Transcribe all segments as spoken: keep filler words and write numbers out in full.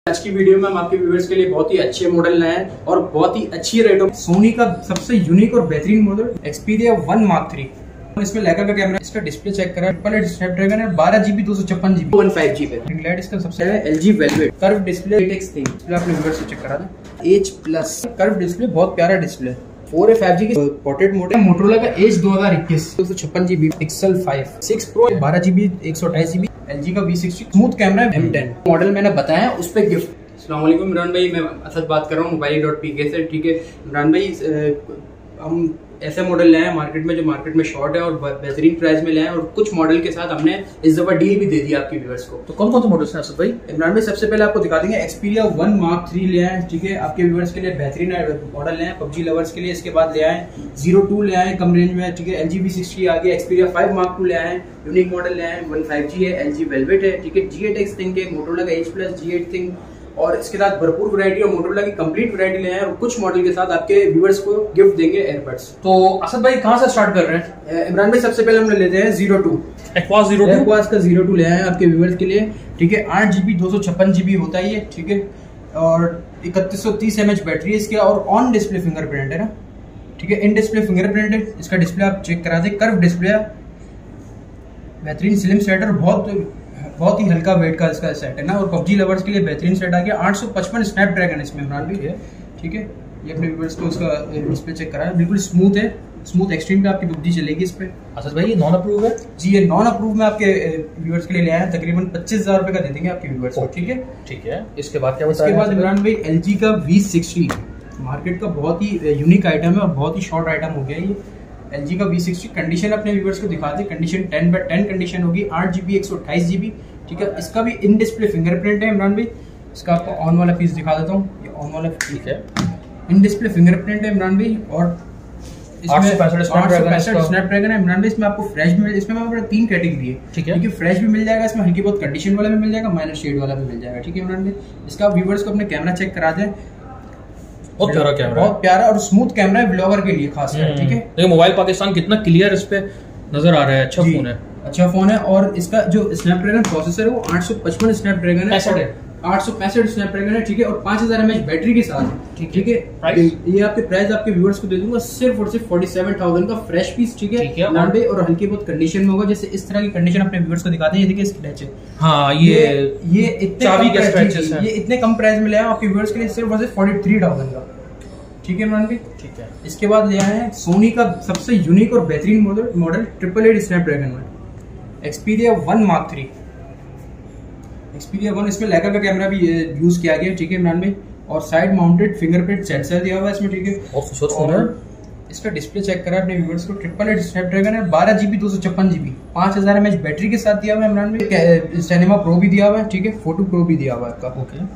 आज की वीडियो में हम आपके व्यूअर्स के लिए बहुत ही अच्छे मॉडल लाए हैं और बहुत ही अच्छी रेटों में सोनी का सबसे यूनिक और बेहतरीन model Xperia one mark three. इसमें लेकर का कैमरा, इसका डिस्प्ले चेक करा, ट्रिपल एट स्नैपड्रैगन है, बारह जीबी दो सौ छप्पन जीबी वन फाइव जी पे। रिंग लाइट इसका सबसे है LG Velvet curve display eight ThinQ. आपने व्यूअर्स से चेक करा था एच प्लस कर्व डिस्प्ले, बहुत प्यारा display. Four A five G की पोर्ट्रेट मोड है। मोटोरोला का एज दो हजार इक्कीस दो सौ छप्पन GB Pixel five six pro बारह जीबी एक सौ अट्ठाईस जीबी एलजी का वी सिक्सटी स्मूथ कैमरा है। एम टेन मॉडल मैंने बताया, उस पे गिफ्ट। अस्सलाम वालेकुम इमरान भाई, मैं असद बात कर रहा हूँ मोबाइल डॉट पी के से। ठीक है इमरान भाई, हम ऐसे मॉडल लाए हैं मार्केट में जो मार्केट में शॉर्ट है और बेहतरीन प्राइस में लाए हैं, और कुछ मॉडल के साथ हमने इस दफा डील भी दे दी आपके व्यूअर्स को। तो कौन कौन से मॉडल्स हैं असद भाई? इमरान भाई सबसे पहले आपको दिखा देंगे एक्सपीरिया वन मार्क थ्री ले आए, ठीक है, आपके व्यूअर्स के लिए बेहतरीन मॉडल ले आए, पबजी लवर्स के लिए। इसके बाद ले आए जीरो टू ले आए कम रेंज में, ठीक है, एलजी वी सिक्सटी आ गया। एक्सपीरिया फाइव मार्क टू ले आए, यूनिक मॉडल ले आए, वन फाइव जी है, एलजी वेलवेट है, ठीक है, जी एट एक्स थिंग है, मोटोरोला का edge plus G eight ThinQ, और इसके साथ भरपूर वैरायटी और मोटोरोला की कंप्लीट वैरायटी ले आए, और कुछ मॉडल के साथ आपके व्यूअर्स को गिफ्ट देंगे एयरबड्स। तो असद भाई कहां से स्टार्ट कर रहे हैं? इमरान भाई सबसे पहले हम लेते हैं zero two equals zero two equals का जीरो टू ले आए आपके व्यूअर्स के लिए, ठीक है। आठ जीबी दो सौ छप्पन जीबी होता है ये, ठीक है, और इकतीस सौ तीस एम एच बैटरी है इसके, और ऑन डिस्प्ले फिंगरप्रिंट है ना, ठीक है, इन डिस्प्ले फिंगरप्रिंट है। इसका डिस्प्ले आप चेक करा दे, कर्व डिस्प्ले है, बेहतरीन स्लिम सेट और बहुत बहुत ही हल्का वेट का इसका सेट है ना, और पबजी लवर्स के लिए बेहतरीन सेट आ गया। आठ सौ पचपन स्नैपड्रैगन इसमें इमरान भी है, ठीक है। ये अपने व्यूअर्स को इसका डिस्प्ले चेक करा है, बिल्कुल स्मूथ है, स्मूथ एक्सट्रीम पे आपकी पबजी चलेगी इस पे। असद भाई ये नॉन अप्रूव है? जी ये नॉन अप्रूव में आपके व्यूअर्स के लिए ले आए हैं, तकरीबन पच्चीस हजार रुपए का दे देंगे आपके व्यूअर्स को, ठीक है। ठीक है, इसके बाद क्या? इसके बाद इमरान भाई एलजी का वी सिक्सटी मार्केट का बहुत ही यूनिक आइटम है और बहुत ही शॉर्ट आइटम हो गया ये एलजी का वी सिक्सटी। कंडीशन अपने व्यूअर्स को दिखाते, condition ten by ten condition होगी, आठ जीबी एक सौ अट्ठाईस जीबी, ठीक है। इसका भी इन डिस्प्ले फिंगरप्रिंट है इमरान भाई। इसका आपको ऑन वाला पीस दिखा देता हूँ, ये ऑन वाला ठीक है, इन डिस्प्ले फिंगरप्रिंट है इमरान भाई, और इसमें स्नैपड्रैगन है इमरान भाई। इसमें आपको फ्रेश भी, इसमें हमारे तीन कैटेगरी है, ठीक है, फ्रेश भी मिल जाएगा, इसमें हल्की बहुत कंडीशन वाला भी मिल जाएगा, माइनर शेड वाला भी मिल जाएगा, ठीक है इमरान भाई। इसका व्यूअर्स को अपने कैमरा चेक करा दें, बहुत प्यारा कैमरा, बहुत प्यारा और स्मूथ कैमरा है ब्लॉगर के लिए खास कर, ठीक है। देखो मोबाइल पाकिस्तान कितना क्लियर इस पे नजर आ रहा है, अच्छा फोन है, अच्छा फोन है। और इसका जो स्नैपड्रैगन प्रोसेसर है वो आठ सौ पचपन स्नैपड्रैगन है, आठ सौ पैंसठ स्नैपड्रैगन है, ठीक है, और पांच हजार एम एच बैटरी के साथ, ठीक है। ये आपके प्राइस आपके व्यूअर्स को दे दूंगा सिर्फ और सिर्फ फोर्टी सेवन थाउजेंड का फ्रेश पीस, ठीक है, नाडे और हल्की बहुत कंडीशन में होगा। जैसे इस तरह की कंडीशन अपने व्यूअर्स को दिखाते हैं, ये देखिए स्क्रैच है, हाँ ये ये इतने चाबी के स्क्रैचेस हैं, ये इतने कम प्राइस में ले आए आपके व्यूअर्स के लिए सिर्फ और सिर्फ फोर्टी थ्री थाउजेंड का, ठीक है इमरान भाई, ठीक है। इसके बाद ले आए हैं सोनी का सबसे यूनिक और बेहतरीन model model triple eight Snapdragon में Xperia one mark three. Xperia one, इसमें लेकर का कैमरा भी यूज किया गया, ठीक है इमरान भाई, और साइड माउंटेड फिंगरप्रिंट सेंसर दिया हुआ है इसमें, ठीक है। और इसका डिस्प्ले चेक करा अपने व्यूअर्स को, ट्रिपल एट स्नैपड्रैगन है, बारह जीबी दो सौ छप्पन जीबी पांच हजार एम एच बैटरी के साथ दिया हुआ है इमरान भाई। सिनेमा प्रो भी दिया हुआ है, ठीक है, फोटो प्रो भी दिया हुआ है आपका, ओके।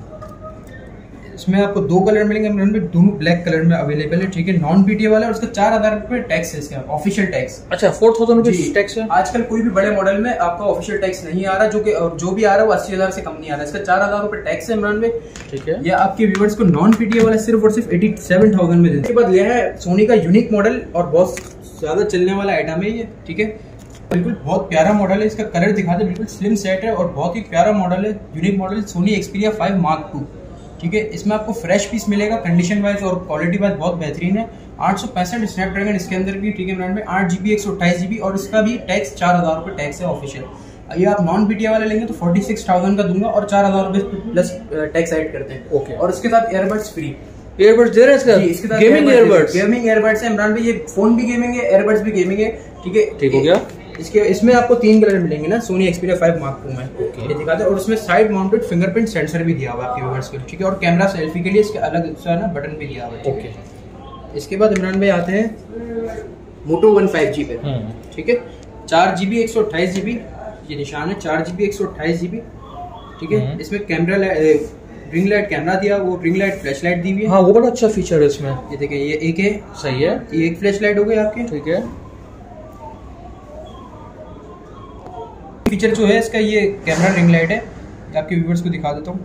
इसमें आपको दो कलर मिलेंगे इमरान भाई, दोनों ब्लैक कलर में अवेलेबल है, ठीक है, नॉन पीटीए वाला, और उसका चार हजार रुपए टैक्स है इसका, ऑफिशियल टैक्स। अच्छा, फोर थाउजेंड रुपीज टैक्स है। आजकल कोई भी बड़े मॉडल में आपका ऑफिशियल टैक्स नहीं आ रहा, जो कि जो भी आ रहा है वो अस्सी हजार से कम नहीं आ रहा है। इसका चार हजार रुपए टैक्स है इमरान भाई, ठीक है। या आपके व्यूअर्स को नॉन पीटीए वाला सिर्फ और सिर्फ एटी सेवन थाउजेंड में देते। इसके बाद यह है सोनी का यूनिक मॉडल और बहुत ज्यादा चलने वाला आइटम है ये, ठीक है, बिल्कुल बहुत प्यारा मॉडल है। इसका कलर दिखाते, बिल्कुल स्लिम सेट है और बहुत ही प्यारा मॉडल है, unique model Sony Xperia five mark two, ठीक है। इसमें आपको फ्रेश पीस मिलेगा, कंडीशन वाइज और क्वालिटी वाइज बहुत बेहतरीन है। आठ सौ पैंसठ स्नैपड्रैगन इसके अंदर भी, ठीक है इमरान भाई, आठ जीबी एक सौ अट्ठाईस जीबी, और इसका भी टैक्स चार हजार रुपए टैक्स है ऑफिशियल। ये आप नॉन पीटीए वाला लेंगे तो फोर्टी सिक्स थाउजेंड का दूंगा और चार हजार रुपए प्लस टैक्स ऐड करते हैं, ओके। और इसके साथ एयरबड्स फ्री, एयरबड्स दे रहे हैं इसका, इसके साथ गेमिंग एयरबड्स, गेमिंग एयरबड्स है इमरान भाई, ये फोन भी गेमिंग है, एयरबड्स भी गेमिंग है, ठीक है, ठीक हो गया। इसके इसमें आपको तीन कलर मिलेंगे ना Sony Xperia five mark two में, okay. ये दिखाते हैं, और इसमें साइड माउंटेड फिंगरप्रिंट सेंसर भी दिया हुआ है आपके व्यूअर्स के लिए, ठीक है, और कैमरा सेल्फी के लिए इसके अलग सा ना बटन भी दिया हुआ है, ओके। इसके बाद इमरान भाई आते हैं मोटो वन फाइव जी पे, ठीक है, चार जीबी एक सौ अट्ठाईस जीबी ये निशान है, चार जीबी एक सौ अट्ठाईस जीबी, ठीक है। इसमें कैमरा रिंग लाइट कैमरा दिया, वो रिंग लाइट फ्लैश लाइट दी हुई है, हाँ वो बड़ा अच्छा फीचर है इसमें, ये देखिए, ये एक है, सही है, ये एक फ्लैश लाइट हो गई आपकी, ठीक है। फीचर जो है इसका, ये कैमरा रिंग लाइट है, आपके व्यूअर्स को दिखा देता हूँ,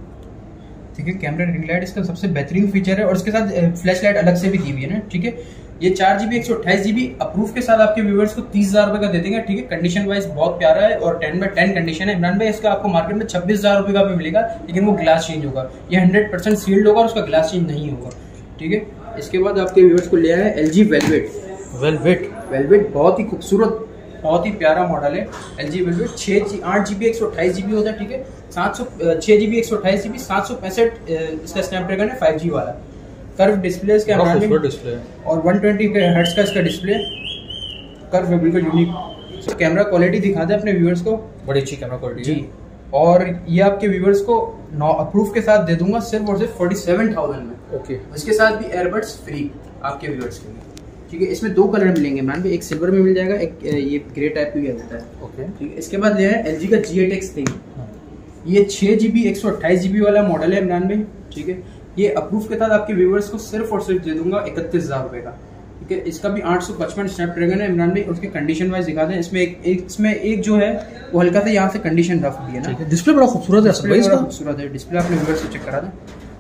ठीक है, कैमरा रिंग लाइट इसका सबसे बेहतरीन फीचर है, और इसके साथ फ्लैश लाइट अलग से भी की हुई है ना, ठीक है। ये चार जीबी एक सौ अट्ठाईस जीबी अप्रूव के साथ आपके व्यूअर्स को तीस हजार रुपए का दे देंगे, ठीक है। कंडीशन वाइज बहुत प्यारा है और टेन बाय टेन कंडीशन है। इमरान भाई इसका आपको मार्केट में छब्बीस हजार रुपए का भी मिलेगा, लेकिन वो ग्लास चेंज होगा। ये हंड्रेड परसेंट सील्ड होगा और उसका ग्लास चेंज नहीं होगा, ठीक है। इसके बाद आपके व्यूअर्स को ले आया है L G Velvet. Velvet Velvet बहुत ही खूबसूरत, बहुत ही प्यारा मॉडल है एल जी वेलवेट। छः जी आठ जी बी एक सौ अट्ठाईस जी बी होता है, ठीक है। सात सौ छः जी बी एक सौ अट्ठाईस जी बी सात सौ पैंसठ इसका स्नैपड्रैगन है फाइव जी वाला। कर्व डिस्प्ले इसके डिस्प्ले और वन ट्वेंटी हर्ट्ज का इसका डिस्प्ले। कर्व है बिल्कुल यूनिक। कैमरा क्वालिटी दिखाते हैं अपने व्यूअर्स को, बड़ी अच्छी कैमरा क्वालिटी जी। और ये आपके व्यूअर्स को नौ अप्रूव के साथ दे दूंगा सिर्फ और सिर्फ फोर्टी सेवन थाउजेंड में। ओके। इसके साथ भी एयरबड्स फ्री आपके व्यूअर्स के लिए, ठीक है। इसमें दो कलर मिलेंगे मैम, एक सिल्वर में मिल जाएगा, एक ये ग्रे टाइप भी होता है, ओके, ठीक है। इसके बाद ले है एल जी का जी एट एक्स थिंग। ये छः जी बी एक सौ अट्ठाईस जी बी वाला मॉडल है इमरान भाई, ठीक है। ये अप्रूव के साथ आपके व्यूअर्स को सिर्फ और सिर्फ दे दूंगा इकतीस हजार रुपए का, ठीक है। इसका भी आठ सौ पचपन स्नैपड्रैगन है इमरान भाई। उसके कंडीशन वाइज दिखाते हैं। इसमें एक, एक इसमें एक जो है वो हल्का सा यहाँ से कंडीशन रफ भी है ना। डिस्प्ले बड़ा खूबसूरत है, डिस्प्ले बड़ा खूबसूरत है। डिस्प्ले अपने व्यूअर्स से चेक करा दें।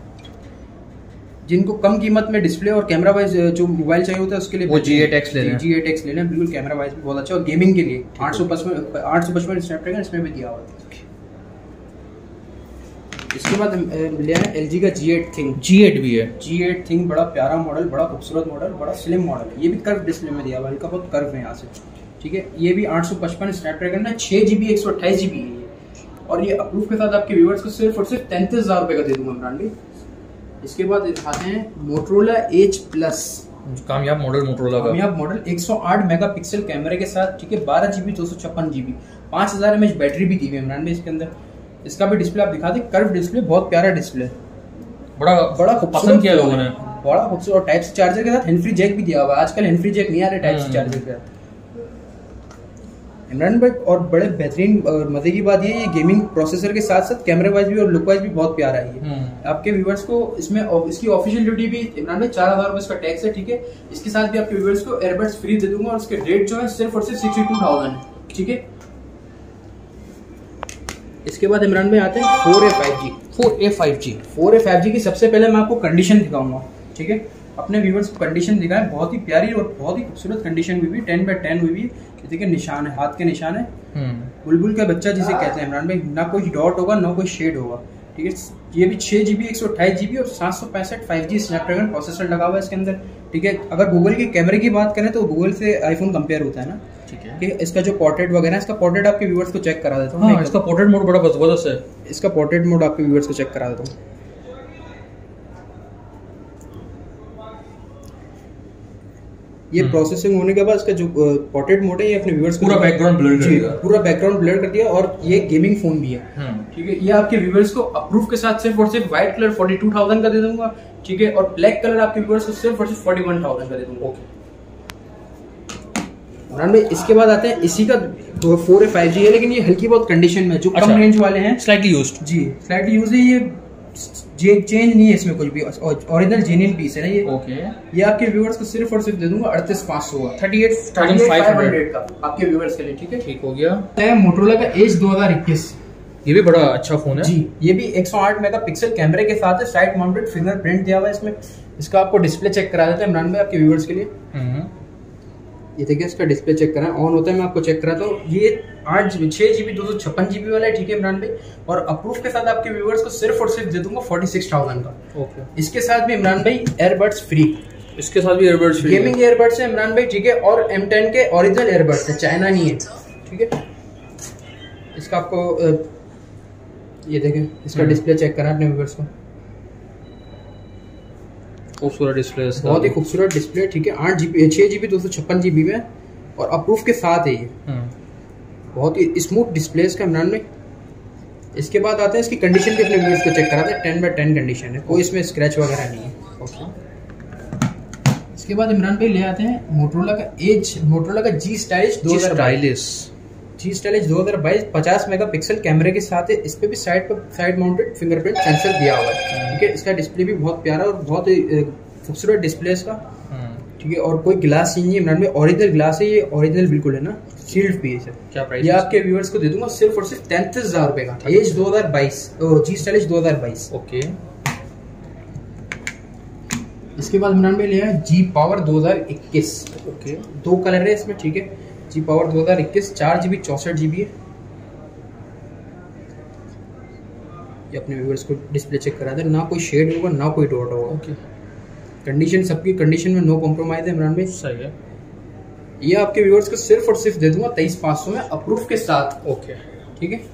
जिनको कम कीमत में डिस्प्ले और कैमरा वाइज जो मोबाइल चाहिए होता है उसके लिए वो जी एट एक्स ले लें। जी एट एक्स ले लें, बिल्कुल कैमरा वाइज भी बहुत अच्छा। और गेमिंग के लिए आठ सौ पचपन आठ सौ पचपन स्नैपड्रैगन इसमें भी दिया हुआ है। इसके बाद लिया है एल जी का G eight ThinQ. G eight भी है। जी एट थिंग बड़ा प्यारा मॉडल, बड़ा खूबसूरत मॉडल, बड़ा स्लिम मॉडल है। ये भी कर्व डिस्प्ले में दिया हुआ है, हल्का बहुत कर्व है यहाँ से, ठीक है। ये भी आठ सौ पचपन स्नैपड्रैगन है, छः जी बी एक सौ अट्ठाईस जी बी है ये। और ये अप्रूव के साथ आपके व्यूअर्स को सिर्फ और सिर्फ तैंतीस हजार रुपये का दे दूंगा इमरान भाई। इसके बाद दिखाते हैं मोटरोला एच प्लस, कामयाब मॉडल मोटरोला का। कामयाब मॉडल एक सौ आठ मेगापिक्सल कैमरे के साथ, ठीक है। बारह जीबी दो सौ छप्पन जीबी पाँच हजार एम एच बैटरी भी दी हुई है इमरान भाई इसके अंदर। इसका भी डिस्प्ले आप दिखा दें, कर्व डिस्प्ले, बहुत प्यारा डिस्प्ले, बड़ा बड़ा पसंद किया लोगों ने, बड़ा खूबसूरत। और टाइप सी चार्जर के साथ हैंड फ्री जैक भी दिया हुआ है। आजकल हैंड फ्री जैक नहीं आ रहे टाइप सी चार्जर के साथ इमरान भाई। और बड़े बेहतरीन और मजे की बात ये है, ये गेमिंग प्रोसेसर के साथ साथ कैमरे वाइज भी और लुक वाइज भी बहुत प्यारा है ये। आपके व्यूअर्स को इसमें इसकी ऑफिशियल ड्यूटी भी इमरान भाई चार हजार रुपए इसका टैक्स है, ठीक है। इसके साथ भी आपके व्यूअर्स को एयरबड्स फ्री दे दूंगा और उसके रेट जो है सिर्फ और सिर्फ सिक्सटी टू थाउजेंड, ठीक है। इसके बाद इमरान भाई आते हैं four A five G. Four A five G four A five G की सबसे पहले मैं आपको कंडीशन दिखाऊंगा, ठीक है। अपने व्यूअर्स को कंडीशन दिखाएं, बहुत ही प्यारी और बहुत ही खूबसूरत कंडीशन हुई भी, टेन बाय टेन हुई भी। देखिए निशान है, हाथ के निशान है, बुलबुल का बच्चा जिसे कहते हैं इमरान भाई। ना कोई डॉट होगा ना कोई शेड होगा, ठीक है। ये भी छः जी बी एक सौ अट्ठाईस जी बी और सात सौ पैंसठ फाइव जी स्नैपड्रैगन प्रोसेसर लगा हुआ है इसके अंदर, ठीक है। अगर गूगल के कैमरे की बात करें तो गूगल से आईफोन कंपेयर होता है ना, ठीक है। इसका जो पोर्ट्रेट वगैरह है, इसका पोर्ट्रेट आपके व्यूअर्स को चेक करा देता हूँ। हाँ, इसका पोर्ट्रेट मोड बड़ा जबरदस्त है। इसका पोर्ट्रेट मोड आपके व्यूअर्स को चेक करा देता हूँ। ये प्रोसेसिंग होने के बाद इसका जो पोर्ट्रेट मोड है ये अपने व्यूअर्स को पूरा बैकग्राउंड ब्लर कर दिया, पूरा बैकग्राउंड ब्लर कर दिया। और ये गेमिंग फोन भी है, ठीक है। ये आपके व्यूअर्स को अप्रूव के साथ सिर्फ और सिर्फ white colour forty two thousand का दे दूंगा, ठीक है। और ब्लैक कलर आपके व्यूअर्स को सिर्फ और सिर्फ फोर्टी वन थाउजेंड का दे दूंगा। इमरान भाई इसके बाद आते हैं इसी का फोर ए फाइव जी है, लेकिन ये हल्की बहुत कंडीशन में, जो अच्छा, कम रेंज वाले हैं, स्लाइटली यूज्ड, जी स्लाइटली यूज है। ये चेंज नहीं है इसमें कुछ भी, ओरिजिनल जेन्युइन पीस है ना ये, ओके। ये आपके व्यूअर्स को सिर्फ और सिर्फ दे दूंगा अड़तीस पाँच सौ का, thirty eight thousand five hundred का आपके व्यूअर्स के लिए, ठीक है। ठीक हो गया। मोटरोला का एज दो हजार इक्कीस, ये भी बड़ा अच्छा फोन है जी। ये भी एक सौ आठ मेगापिक्सल कैमरे के साथ है, साइड माउंटेड फिंगरप्रिंट दिया हुआ है इसमें। इसका आपको डिस्प्ले चेक करा देते हैं इमरान भाई आपके व्यूअर्स के लिए। ये देखिए इसका डिस्प्ले चेक करा, ऑन होता है, मैं आपको चेक कराता हूँ। ये आठ जीबी छः जीबी दो सौ छप्पन जीबी वाला है, ठीक है इमरान भाई। और अप्रूव के साथ आपके व्यूअर्स को सिर्फ और सिर्फ दे दूंगा फोर्टी सिक्स थाउजेंड का, ओके। इसके साथ भी इमरान भाई एयरबड्स फ्री, इसके साथ भी एयरबड्स फ्री, गेमिंग एयरबड्स है इमरान भाई, ठीक है। और एम टेन के ओरिजिनल एयरबड्स है, चाइना नहीं है, ठीक है। इसका आपको ये देखें, इसका डिस्प्ले चेक करा अपने व्यूअर्स को, खूबसूरत डिस्प्ले, बहुत ही खूबसूरत डिस्प्ले, ठीक है। आठ जीबी छः जीबी दो सौ छप्पन जीबी में और अप्रूव के साथ है ये, बहुत ही स्मूथ डिस्प्ले इसका इमरान में। इसके बाद आते हैं इसकी कंडीशन भी अपने व्यूअर्स को चेक कराते हैं, टेन बाय टेन कंडीशन है, कोई इसमें स्क्रैच वगैरह नहीं है, ओके। इसके बाद इमरान भाई ले आते हैं मोटरोला का एज मोटरोला का जी स्टाइलिश दो हजार बाईस जी स्टाइलिश दो हजार बाईस पचास मेगापिक्सल कैमरे के साथ है। इस पे भी साइड पर साइड माउंटेड फिंगरप्रिंट सेंसर दिया हुआ है, ठीक है। इसका डिस्प्ले भी बहुत प्यारा और बहुत खूबसूरत डिस्प्ले इसका, ठीक है। और कोई ग्लास नहीं है इमरान में, ओरिजिनल ग्लास है ये, ओरिजिनल बिल्कुल है ना, सील्ड पीस है। क्या प्राइस? ये आपके व्यूअर्स को दे दूंगा सिर्फ और सिर्फ तैंतीस हजार रुपए का, एज दो हजार बाईस जी स्टाइलिश दो हजार बाईस, ओके। इसके बाद इमरान भाई लिया है जी पावर दो हज़ार इक्कीस। ओके, दो कलर है इसमें, ठीक है। जी पावर दो हज़ार इक्कीस, चार जी बी चौंसठ जी बी है। ये अपने व्यूअर्स को डिस्प्ले चेक करा दे, ना कोई शेड होगा ना कोई डॉट होगा। ओके, कंडीशन सबकी कंडीशन में नो कॉम्प्रोमाइज है इमरान भाई। सही है। ये आपके व्यूअर्स को सिर्फ और सिर्फ दे दूंगा तेईस पाँच सौ में अप्रूव के साथ। ओके, ठीक है।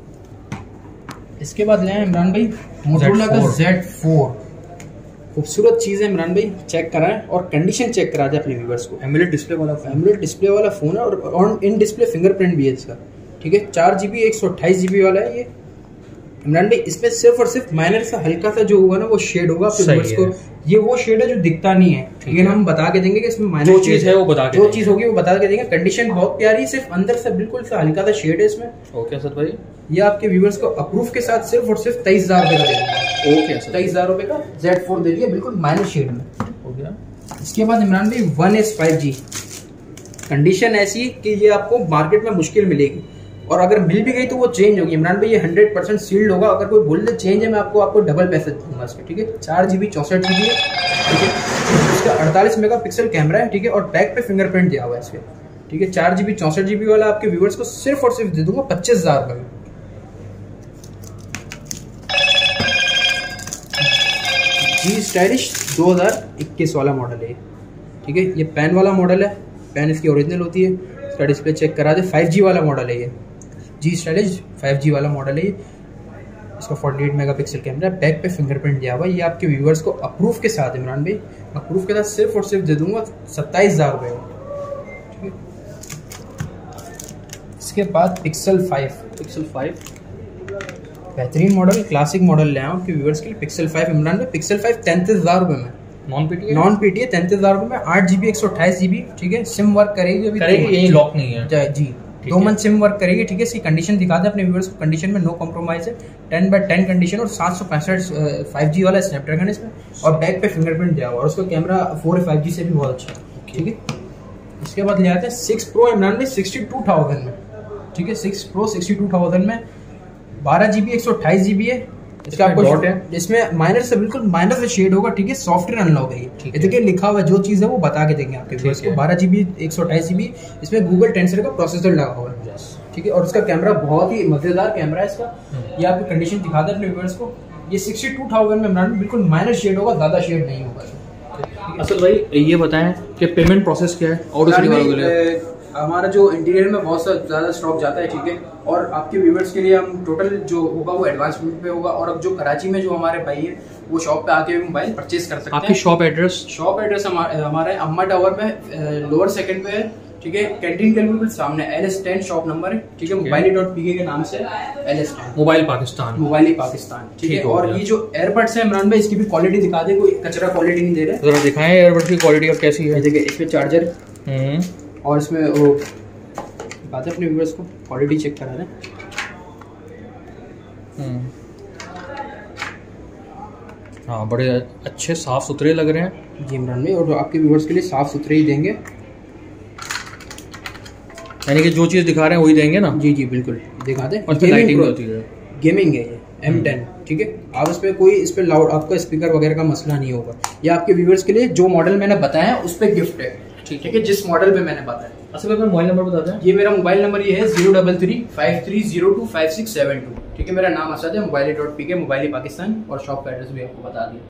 इसके बाद ले आए इमरान भाई मोटोरोला का ज़ेड फोर। खूबसूरत चीज़ है इमरान भाई, चेक कराएं और कंडीशन चेक करा दे अपने व्यूअर्स को। एमुलेट डिस्प्ले वाला एमुलेट डिस्प्ले वाला फोन है और ऑन इन डिस्प्ले फिंगरप्रिंट भी है इसका, ठीक है। चार जी बी एक सौ अट्ठाईस जी बी वाला है ये इमरान भाई। इसमें सिर्फ और सिर्फ माइनर सा हल्का सा जो होगा ना वो शेड होगा आपके व्यूअर्स को। ये वो शेड है जो दिखता नहीं है, लेकिन हम बता के देंगे कि इसमें माइनर जो चीज है वो बता के जो चीज होगी वो बता के देंगे। कंडीशन बहुत प्यारी, सिर्फ अंदर से बिल्कुल सा हल्का सा शेड है इसमें। ओके सर भाई, ये आपके व्यूअर्स को अप्रूव के साथ सिर्फ और सिर्फ तेईस हजार रुपए का दे दूंगा। ओके सर, तेईस हजार रुपए का ज़ेड फोर दे दिया बिल्कुल माइनर शेड में। हो गया। इसके बाद इमरान भाई one S five G. Condition ऐसी कि ये आपको मार्केट में मुश्किल मिलेगी और अगर मिल भी गई तो वो चेंज होगी इमरान भाई। ये हंड्रेड परसेंट सील्ड होगा। अगर कोई बोल दे चेंज है, मैं आपको आपको डबल पैसे दूंगा इसके, ठीक है। चार जी बी चौंसठ जी बी है, ठीक है। इसका अड़तालीस मेगा पिक्सल कैमरा है, ठीक है। और बैक पे फिंगरप्रिंट दिया हुआ है इसके, ठीक है। चार जी बी चौंसठ जी बी वाला आपके व्यूअर्स को सिर्फ और सिर्फ दे दूंगा पच्चीस हजार रुपये में। जी स्टाइलिश दो हज़ार इक्कीस वाला मॉडल है, ठीक है। ये पेन वाला मॉडल है, पेन इसकी ओरिजिनल होती है। इसका डिस्प्ले चेक करा दे, फाइव जी वाला मॉडल है ये। जी स्टाइलिश फाइव जी वाला मॉडल है ये। इसका अड़तालीस मेगापिक्सल कैमरा, बैक पे फिंगरप्रिंट दिया हुआ है। ये आपके व्यूअर्स को अप्रूव के साथ इमरान भाई, अप्रूव के साथ सिर्फ और सिर्फ दे दूंगा सत्ताईस हजार रुपये में, ठीक है। इसके बाद पिक्सल फाइव। पिक्सल फाइव बेहतरीन मॉडल, क्लासिक मॉडल ले आया आपके व्यूअर्स के लिए। पिक्सल फाइव इमरान भाई, पिक्सल फाइव तैंतीस हजार रुपये में, नॉन पीटी नॉन पीटी है, तैंतीस हजार रुपये में। आठ जी बी एक सौ अट्ठाईस जी बी, ठीक है। सिम वर्क करेगी अभी, करेगी, यही लॉक नहीं है जी। दो मंथ सिम वर्क करेगी, ठीक है। इसकी कंडीशन दिखा दे अपने व्यूअर्स को। कंडीशन में नो कॉम्प्रोमाइज है, टेन बाय टेन कंडीशन और सात सौ पैंसठ फाइव जी वाला स्नैपड्रैगन इसमें। और बैक पे फिंगरप्रिंट दिया हुआ और उसका कैमरा फोर फाइव जी से भी बहुत अच्छा है, ठीक है। इसके बाद ले आते हैं सिक्स प्रो इमरान में सिक्सटी टू थाउजेंड में, ठीक है। Six pro sixty two thousand में बारह जी बी एक सौ अट्ठाईस जी बी है। इसका आपको डॉट है, इसमें माइनर से बिल्कुल माइनर से शेड होगा, ठीक है। सॉफ्टवेयर अनलॉक है ये, देखिए लिखा हुआ जो चीज़ है वो बता के देंगे आपके व्यूअर्स को। बारह जी बी एक सौ अट्ठाईस जी बी, इसमें गूगल टेंसर का प्रोसेसर लगा हुआ है, ठीक है। और इसका कैमरा बहुत ही मजेदार कैमरा है इसका। ये आपकी कंडीशन दिखा दे अपने व्यूअर्स को। ये सिक्सटी टू थाउजेंड में इमरान बिल्कुल माइनर शेड होगा, ज्यादा शेड नहीं होगा। असल भाई ये बताएं कि पेमेंट प्रोसेस क्या है और उसके बारे में। हमारा जो इंटीरियर में बहुत सा ज़्यादा स्टॉक जाता है, ठीक है। और आपके व्यूवर्स के लिए हम टोटल जो होगा वो एडवांस पेमेंट पे होगा। और अब जो कराची में जो हमारे भाई है वो शॉप पे आके मोबाइल परचेज कर सकते हैं। आपकी शॉप एड्रेस? शॉप एड्रेस हमारा है अम्मा टावर में, लोअर सेकंड पे है, ठीक है। कैंटीन के बिल्कुल सामने L S ten shop number है, ठीक है। मोबाइल डॉट पी के नाम से L S ten, mobile Pakistan, mobile Pakistan, ठीक है। और ये जो एयरबड्स है इमरान भाई, इसकी भी क्वालिटी दिखा दे, कोई कचरा क्वालिटी नहीं दे रहे। जरा दिखाएं एयरबड्स की क्वालिटी अब कैसी है। देखिए इसमें चार्जर और इसमें वो बात है अपने व्यूअर्स को क्वालिटी चेक करा दें। हाँ, बड़े अच्छे साफ सुथरे लग रहे हैं जी इमरान भाई। और आपके व्यूअर्स के लिए साफ सुथरे ही देंगे, यानी कि जो चीज़ दिखा रहे हैं वही देंगे ना। जी जी बिल्कुल दिखा दें। और लाइटिंग होती है, गेमिंग है ये एम टेन, ठीक है। आप इस पर कोई इस पर लाउड आपका स्पीकर वगैरह का मसला नहीं होगा। ये आपके व्यूअर्स के लिए जो मॉडल मैंने बताया उस पर गिफ्ट है, ठीक है। जिस मॉडल पे मैंने बताया। असल में मोबाइल नंबर बता दें। ये मेरा मोबाइल नंबर ये है zero double three five three zero two five six seven two, ठीक है। मेरा नाम असद है, mobile dot P K, mobile Pakistan. और शॉप का एड्रेस भी आपको बता दिया।